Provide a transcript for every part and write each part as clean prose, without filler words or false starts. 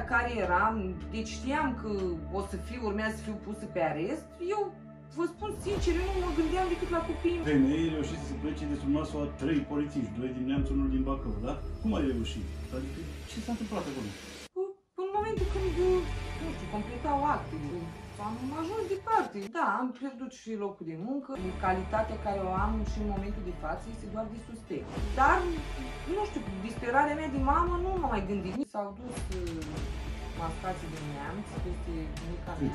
care eram, deci știam că urmează să fiu pusă pe arest, eu vă spun sincer, eu nu mă gândeam decât la copiii. Femeie reușise să plece de sub nasul a 3 polițiști, 2 din Neamț, unul din Bacău, da? Cum ai reușit? Adică ce s-a întâmplat acolo? În momentul când, nu știu, completau actele, am ajuns departe. Da, am pierdut și locul de muncă. Calitatea care o am și în momentul de față este doar de suspect. Dar, nu știu, disperarea mea de mamă nu m-am mai gândit. S-au dus mascații din Neamț, peste bunica mea.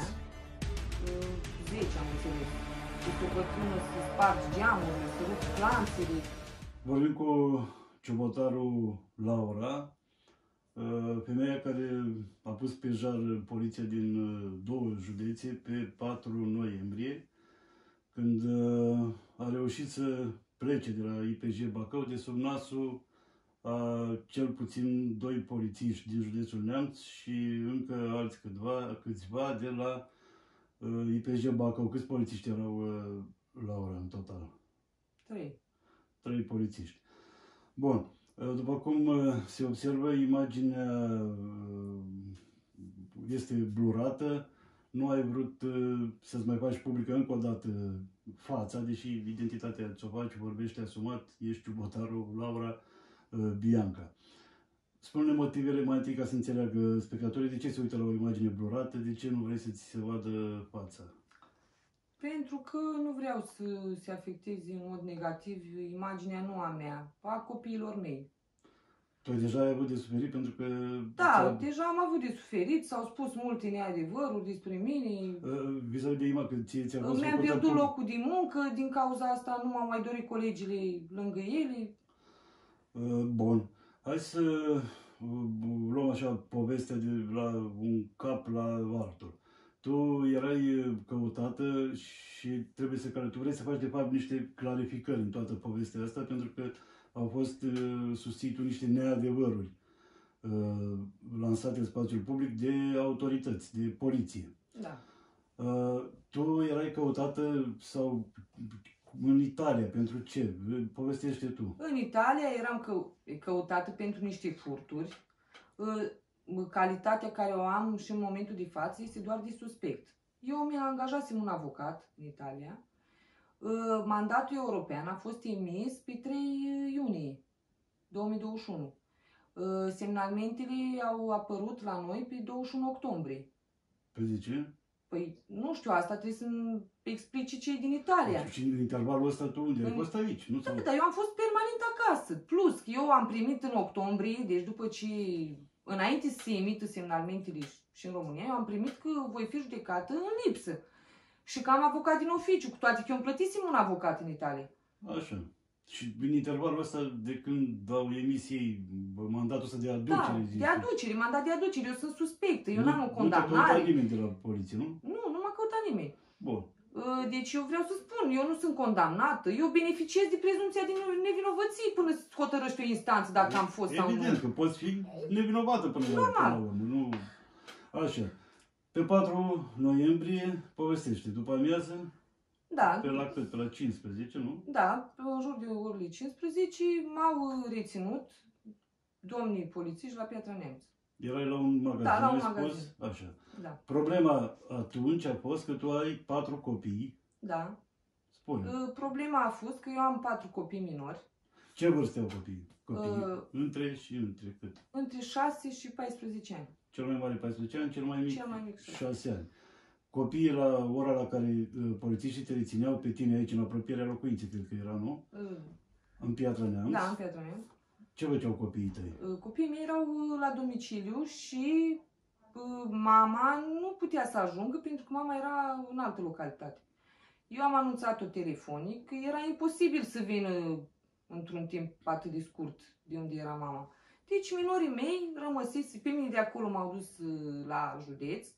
10 am înțeles. Este o bătrână să spargi geamurile, să rup clanțele. Vorbim cu ciubotarul Laura, femeia care a pus pe jar poliția din 2 județe pe 4 noiembrie, când a reușit să plece de la IPJ Bacău de sub nasul a cel puțin 2 polițiști din județul Neamț și încă alți câțiva de la IPJ Bacău. Câți polițiști erau, Laura, în total? 3. 3 polițiști. Bun. După cum se observă, imaginea este blurată. Nu ai vrut să-ți mai faci publică încă o dată fața, deși identitatea ți-o faci, vorbești asumat, ești ciubotarul Laura Bianca. Spune-ne motivele mai întâi ca să înțeleagă spectatorii de ce se uită la o imagine blurată, de ce nu vrei să ți se vadă fața. Pentru că nu vreau să se afecteze în mod negativ imaginea nu a mea, a copiilor mei. Tu deja ai avut de suferit pentru că... Da, deja am avut de suferit, s-au spus multe neadevăruri despre mine. Vis-a-vis de imagine, că ți-a fost... Mi-am pierdut locul de muncă, din cauza asta nu m-au mai dorit colegile lângă ele. Bun. Hai să luăm așa povestea de la un cap la altul. Tu erai căutată și tu vrei să faci de fapt niște clarificări în toată povestea asta, pentru că au fost susținute niște neadevăruri lansate în spațiul public de autorități, de poliție. Da. Tu erai căutată sau în Italia, pentru ce? Povestește tu. În Italia eram căutată pentru niște furturi. Calitatea care o am și în momentul de față este doar de suspect. Eu mi-am angajat un avocat în Italia. Mandatul european a fost emis pe 3 iunie 2021. Semnalmentele au apărut la noi pe 21 octombrie. Pe de ce? Păi, nu știu, asta trebuie să-mi explice cei din Italia. Și în intervalul ăsta tu unde ai fost aici? Nu da, dar eu am fost permanent acasă. Plus, eu am primit în octombrie, deci după ce, înainte să se emită semnalmentele și în România, eu am primit că voi fi judecată în lipsă. Și că am avocat din oficiu, cu toate că eu îmi plătisem un avocat în Italia. Așa. Și în intervalul ăsta, de când au emis ei mandatul ăsta de aducere? Da, de aducere, mandat de aducere. Eu sunt suspectă, eu n-am o condamnare. Nu te-a căutat nimeni de la poliție, nu? Nu m-a căutat nimeni. Bun. Deci eu vreau să spun, eu nu sunt condamnată, eu beneficiez de prezumția de nevinovăție până să hotărăști o instanță dacă am fost sau nu. Evident că poți fi nevinovată până la urmă. Nu... Așa. Pe 4 noiembrie, povestește, după amiază? Da. Pe la cât? Pe la 15, nu? Da, pe în jur de orele 15 m-au reținut domnii polițiști la Piatra Neamț. Erai la un magazin, da, la un magazin. Așa. Da. Problema atunci a fost că tu ai 4 copii. Da. Spune. Problema a fost că eu am 4 copii minori. Ce vârstă au copiii? Între cât? Între 6 și 14 ani. Cel mai mare 14 ani, cel mai mic 6 6 ani. Copiii la ora la care polițiștii te rețineau pe tine aici, în apropierea locuinței, cred că era, nu? În Piatra Neamț? Da, în Piatra Neamț. Ce făceau copiii tăi? Copiii mei erau la domiciliu și mama nu putea să ajungă pentru că mama era în altă localitate. Eu am anunțat-o telefonic că era imposibil să vină într-un timp atât de scurt de unde era mama. Deci minorii mei rămăsese, pe mine de acolo m-au dus la județ,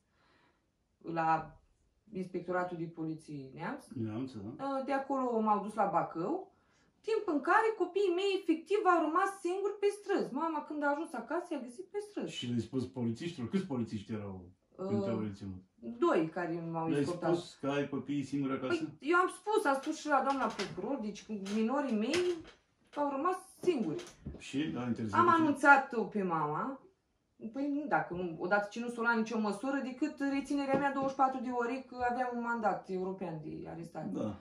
la Inspectoratul de Poliție Neamț. Da. De acolo m-au dus la Bacău, timp în care copiii mei efectiv au rămas singuri pe străzi. Mama când a ajuns acasă i-a găsit pe străzi. Și le-ai spus polițiștilor? Câți polițiști erau când te-au reținut? 2 care m-au escortat. Le-ai spus că ai copiii singuri acasă? Păi, eu am spus și la doamna procuror, deci minorii mei au rămas singuri. Și a interesat. Am anunțat-o pe mama Păi dacă nu, odată ce nu s-o lua nicio măsură decât reținerea mea 24 de ore, că aveam un mandat european de arestare. Da.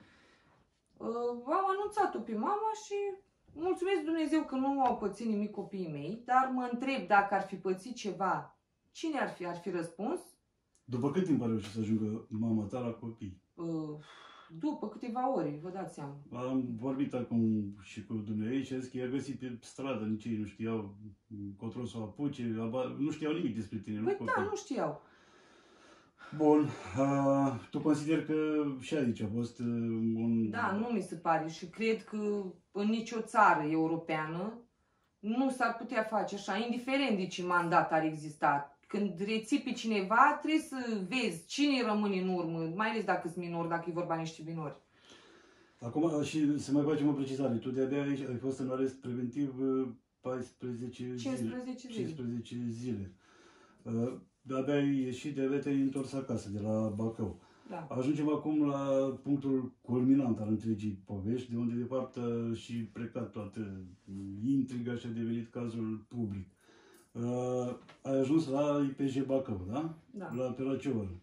Am anunțat-o pe mama și mulțumesc Dumnezeu că nu au pățit nimic copiii mei, dar mă întreb dacă ar fi pățit ceva, cine ar fi răspuns? După cât timp a reușit să ajungă mama ta la copii? După câteva ore, vă dați seama. Am vorbit acum și cu dumneavoastră și a zis că i-a găsit pe stradă, nici ei nu știau încotro să o apuce, nu știau nimic despre tine, Păi nu? da, nu știau. Bun, tu consider că și aici a fost un... Da, nu mi se pare și cred că în nicio țară europeană nu s-ar putea face așa, indiferent de ce mandat ar exista. Când reții pe cineva, trebuie să vezi cine rămâne în urmă, mai ales dacă sunt minori, dacă e vorba de niște minori. Acum, și să mai facem o precizare, tu de-abia ai fost în arest preventiv 14 15 zile. De-abia ai ieșit, de-abia te-ai întors acasă, de la Bacău. Da. Ajungem acum la punctul culminant al întregii povești, de unde de fapt a și plecat toată intriga și a devenit cazul public. Ai ajuns la IPJ Bacău, da? Da. Pe la ce oră?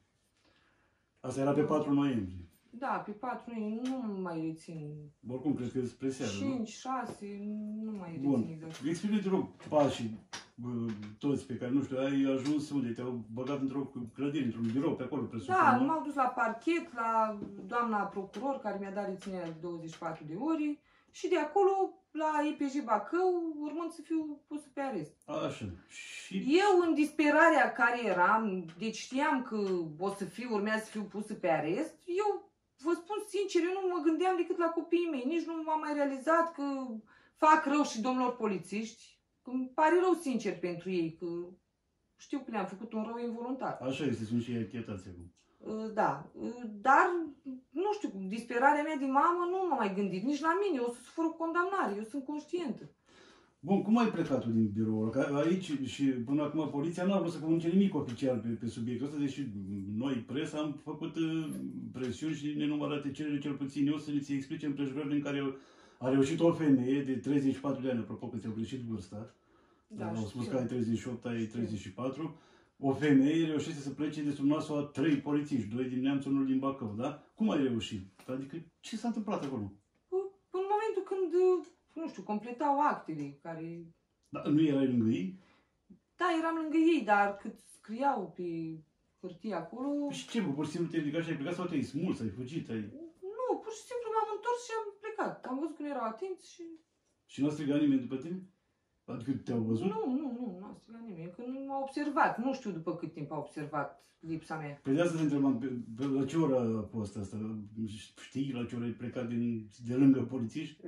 Asta era pe 4 noiembrie. Da, pe 4 nu mai rețin. Oricum, cred că spre seară, 5, 6, nu mai rețin Bun. exact. Explică-te, te rog, pașii toți pe care, nu știu, ai ajuns unde? Te-au băgat într-o clădire, într-un birou, pe acolo, presupun, Da, nu? m-au dus la parchet, la doamna procuror, care mi-a dat reținerea de 24 de ore și de acolo la IPJ Bacău, urmând să fiu pusă pe arest. Așa. Și... Eu, în disperarea care eram, deci știam că urmează să fiu pusă pe arest, eu vă spun sincer, eu nu mă gândeam decât la copiii mei, nici nu m-am mai realizat că fac rău și domnilor polițiști. Îmi pare rău sincer pentru ei, că știu că le-am făcut un rău involuntar. Așa este, sunt și ei achetați acum. Da, dar, nu știu, disperarea mea de mamă nu m-am mai gândit, nici la mine, o să sufăr o condamnare, eu sunt conștientă. Bun, cum ai plecat tu din birou? Că aici și până acum poliția nu a vrut să comunice nimic oficial pe subiectul ăsta, deși noi, presa, am făcut presiuni și nenumărate cereri, cel puțin eu, să ne explice împrejurările în care a reușit o femeie de 34 de ani, apropo că ți-au greșit vârsta, Da, au spus știu. că ai 38, ai 34, o femeie reușește să plece de sub nasul a 3 polițiști, 2 din Neamț, unul din Bacău, da? Cum ai reușit? Adică ce s-a întâmplat acolo? În momentul când, nu știu, completau actele care... Da, nu erai lângă ei? Da, eram lângă ei, dar cât scriau pe hârtie acolo... Și ce, pur și simplu te-ai ridicat și ai plecat sau te-ai smuls, ai fugit, ai... Nu, pur și simplu m-am întors și am plecat. Am văzut că nu erau atenți și... Și nu a strigat nimeni după tine? Adică te-au văzut? Nu a strigat nimeni, că nu m-a observat. Nu știu după cât timp a observat lipsa mea. Păi de asta te întrebam, la ce oră a fost asta? Știi la ce oră ai plecat de lângă polițiști?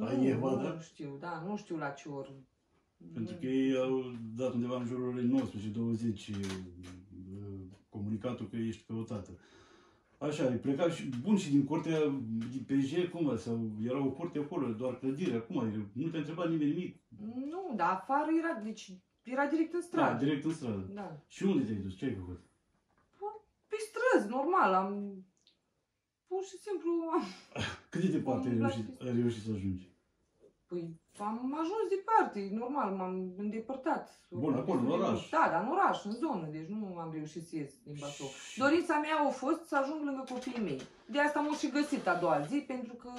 Nu știu, da, nu știu la ce oră. Pentru că ei au dat undeva în jurul orei 19-20 comunicatul că ești căutată. Așa, ai plecat și, bun, și din curtea din PJ, cum? Sau era o curte acolo, doar clădire, acum? Nu te-a întrebat nimeni nimic? Nu, dar afară era, deci era direct în stradă. Da, direct în stradă. Da. Și unde te-ai dus? Ce ai făcut? Pe străzi, normal, am... Pur și simplu am... Cât de departe ai reușit să ajungi? Păi am ajuns departe, normal, m-am îndepărtat. Bun, acolo, în oraș. Da, dar în oraș, în zonă, deci nu am reușit să ies din Bacău. Dorința mea a fost să ajung lângă copiii mei. De asta m-am și găsit a doua zi, pentru că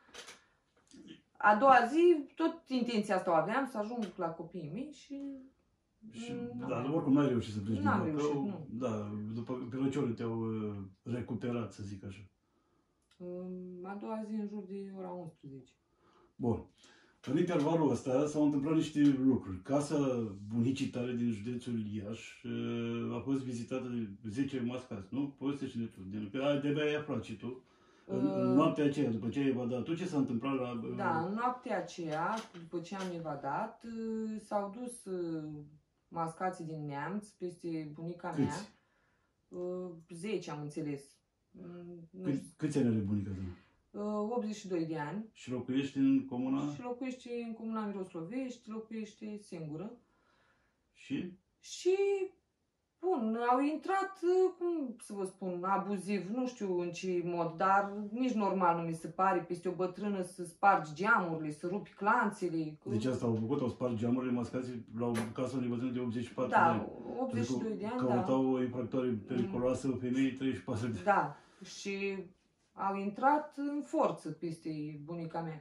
a doua zi tot intenția asta o aveam, să ajung la copiii mei și... Dar oricum n-ai reușit să pleci din Bacău. Reușit, nu. Da, pe la ce ore te-au recuperat, să zic așa? A doua zi în jur de ora 11. Bun. În intervalul ăsta s-au întâmplat niște lucruri. Casa bunicii tale din județul Iași a fost vizitată de 10 mascați, nu? Povestește-ne tu. De-abia ai aflat și tu. În noaptea aceea, după ce ai evadat, tu ce s-a întâmplat la... Da, în noaptea aceea, după ce am evadat, s-au dus mascații din Neamț peste bunica mea. 10 am înțeles. Câți ani are bunica ta? 82 de ani. Și locuiești în comuna? Și locuiește în comuna Miroslovești, locuiește singură. Și? Și Bun, au intrat, cum să vă spun, abuziv, nu știu în ce mod, dar nici normal nu mi se pare peste o bătrână să spargi geamurile, să rupi clanțele. Deci asta au făcut, au spart geamurile mascații la o casă unei bătrâne de 84 de Da, ani. 82 de ani, da. Căutau o infractoare periculoasă, o femeie 34 de ani. Da, și au intrat în forță peste bunica mea.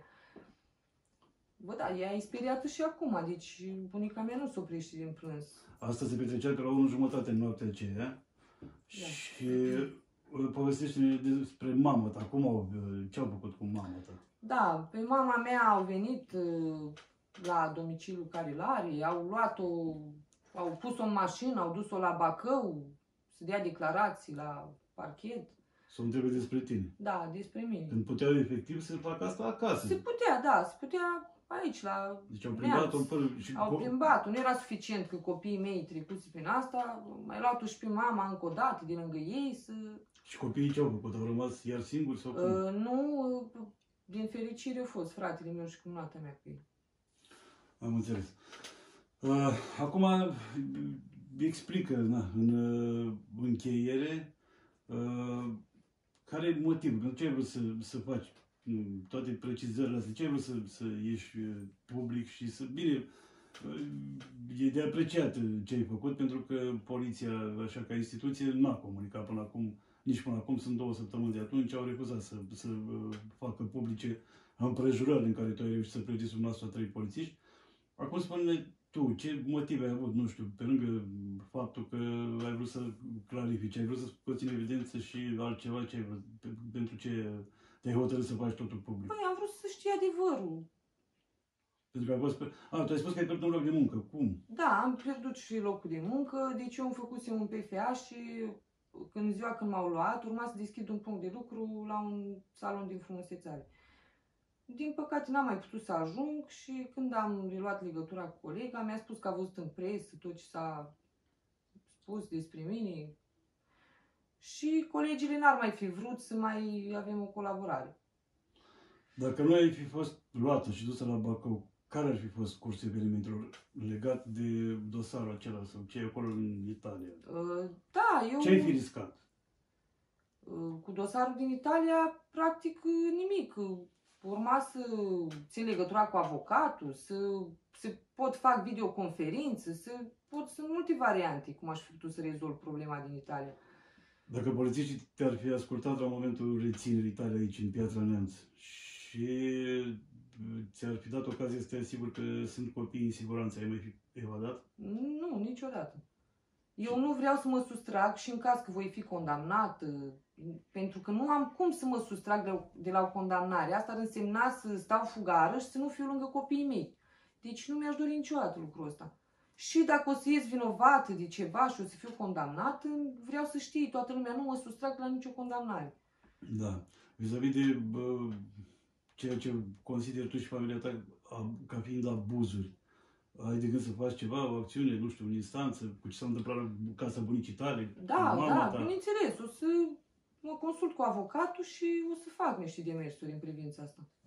Bă, da, ea e speriată și acum, deci bunica mea nu se oprește din plâns. Asta se petrecea pe la 1:30 în noaptea aceea. Da. Și povestește-ne despre mama ta. Ce au făcut cu mama ta? Da, pe mama mea au venit la domiciliul care l-are, au luat-o, au pus-o în mașină, au dus-o la Bacău, să dea declarații la parchet. Să întrebe despre tine. Da, despre mine. Când puteau efectiv să facă asta acasă. Se putea, da, se putea aici, la Deci au plimbat-o Au plimbat-o, nu era suficient că copiii mei trecuți prin asta, mai luat-o și pe mama încă o dată de lângă ei să... Și copiii ce au făcut? Au rămas iar singuri sau cum? Nu, din fericire a fost fratele meu și cumnata mea cu ei. Am înțeles. Acum explică în încheiere care e motivul, ce ai vrut să faci, toate precizările astea, ce ai vrut să ieși public și să... Bine, e de apreciat ce ai făcut, pentru că poliția, așa ca instituție, n-a comunicat până acum, nici până acum, sunt 2 săptămâni de atunci, au refuzat să facă publice împrejurări în care tu ai reușit să pleci sub nasul a 3 polițiști. Acum spune tu, ce motive ai avut, nu știu, pe lângă faptul că ai vrut să clarifici, ai vrut să scoți în evidență și altceva, ce ai vrut, pentru ce te-ai hotărât să faci totul public? Păi am vrut să știi adevărul. Pentru că ai fost tu ai spus că ai pierdut un loc de muncă, cum? Da, am pierdut și locul de muncă, deci eu îmi făcusem un PFA și ziua când m-au luat, urma să deschid un punct de lucru la un salon din frumusețare. Din păcate n-am mai putut să ajung și când am reluat legătura cu colega, mi-a spus că a văzut în presă tot ce s-a spus despre mine și colegile n-ar mai fi vrut să mai avem o colaborare. Dacă nu ai fi fost luată și dusă la Bacău, care ar fi fost cursul evenimentelor legat de dosarul acela sau ce e acolo în Italia? Da, eu... Ce ai fi riscat? Cu dosarul din Italia, practic nimic. Urma să țin legătura cu avocatul, să pot fac videoconferință, sunt multe variante cum aș fi putut să rezolv problema din Italia. Dacă polițiștii te-ar fi ascultat la momentul reținerii tale aici, în Piatra Neamț, și ți-ar fi dat ocazia să te asiguri că sunt copii în siguranță, ai mai fi evadat? Nu, niciodată. Eu nu vreau să mă sustrag și în caz că voi fi condamnat, pentru că nu am cum să mă sustrag de la o condamnare. Asta ar însemna să stau fugară și să nu fiu lângă copiii mei. Deci nu mi-aș dori niciodată lucrul ăsta. Și dacă o să ies vinovată de ceva și o să fiu condamnată, vreau să știi toată lumea, nu mă sustrag la nicio condamnare. Da. Vis-a-vis de ceea ce consideri tu și familia ta ca fiind abuzuri, ai de gând să faci ceva, o acțiune, nu știu, în instanță, cu ce s-a întâmplat la casa bunicii tale, Da, bineînțeles, o să mă consult cu avocatul și o să fac niște demersuri în privința asta.